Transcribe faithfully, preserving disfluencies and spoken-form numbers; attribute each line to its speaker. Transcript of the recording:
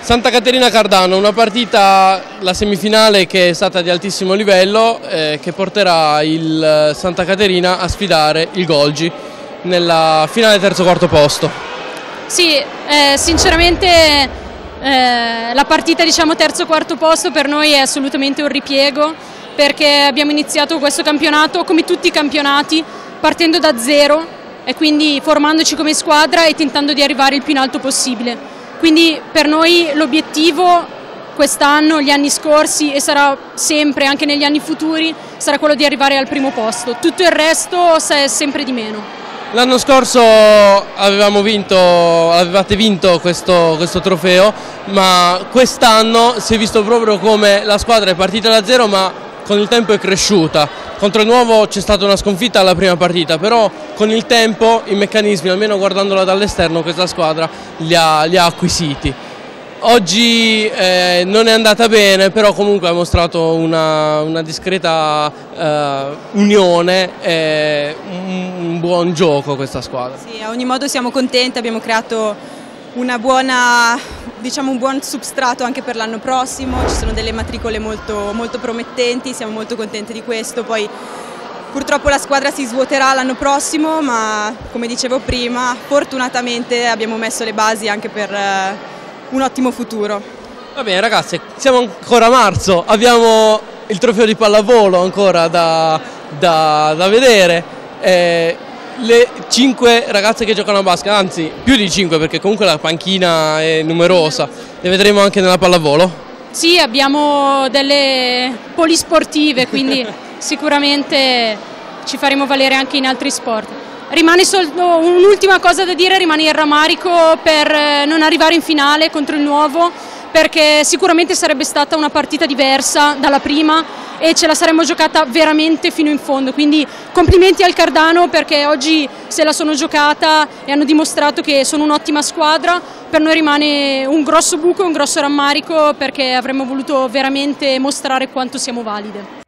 Speaker 1: Santa Caterina Cardano, una partita, la semifinale che è stata di altissimo livello, eh, che porterà il Santa Caterina a sfidare il Golgi nella finale terzo-quarto posto.
Speaker 2: Sì, eh, sinceramente eh, la partita, diciamo, terzo-quarto posto per noi è assolutamente un ripiego, perché abbiamo iniziato questo campionato come tutti i campionati partendo da zero e quindi formandoci come squadra e tentando di arrivare il più in alto possibile. Quindi per noi l'obiettivo quest'anno, gli anni scorsi e sarà sempre anche negli anni futuri, sarà quello di arrivare al primo posto. Tutto il resto è sempre di meno.
Speaker 1: L'anno scorso avevamo vinto, avevate vinto questo, questo trofeo, ma quest'anno si è visto proprio come la squadra è partita da zero, ma con il tempo è cresciuta. Contro il Nuovo c'è stata una sconfitta alla prima partita, però con il tempo i meccanismi, almeno guardandola dall'esterno, questa squadra li ha, li ha acquisiti. Oggi eh, non è andata bene, però comunque ha mostrato una, una discreta eh, unione e un, un buon gioco questa squadra.
Speaker 3: Sì, a ogni modo siamo contenti, abbiamo creato una buona, diciamo un buon substrato anche per l'anno prossimo, ci sono delle matricole molto, molto promettenti, siamo molto contenti di questo. Poi purtroppo la squadra si svuoterà l'anno prossimo, ma come dicevo prima, fortunatamente abbiamo messo le basi anche per un ottimo futuro.
Speaker 1: Va bene ragazzi, siamo ancora a marzo, abbiamo il trofeo di pallavolo ancora da, da, da vedere, eh, le cinque ragazze che giocano a basket, anzi più di cinque perché comunque la panchina è numerosa, le vedremo anche nella pallavolo?
Speaker 2: Sì, abbiamo delle polisportive, quindi sicuramente ci faremo valere anche in altri sport. Rimane solo un'ultima cosa da dire, rimane il rammarico per non arrivare in finale contro il Nuovo, perché sicuramente sarebbe stata una partita diversa dalla prima e ce la saremmo giocata veramente fino in fondo, quindi complimenti al Cardano perché oggi se la sono giocata e hanno dimostrato che sono un'ottima squadra. Per noi rimane un grosso buco e un grosso rammarico perché avremmo voluto veramente mostrare quanto siamo valide.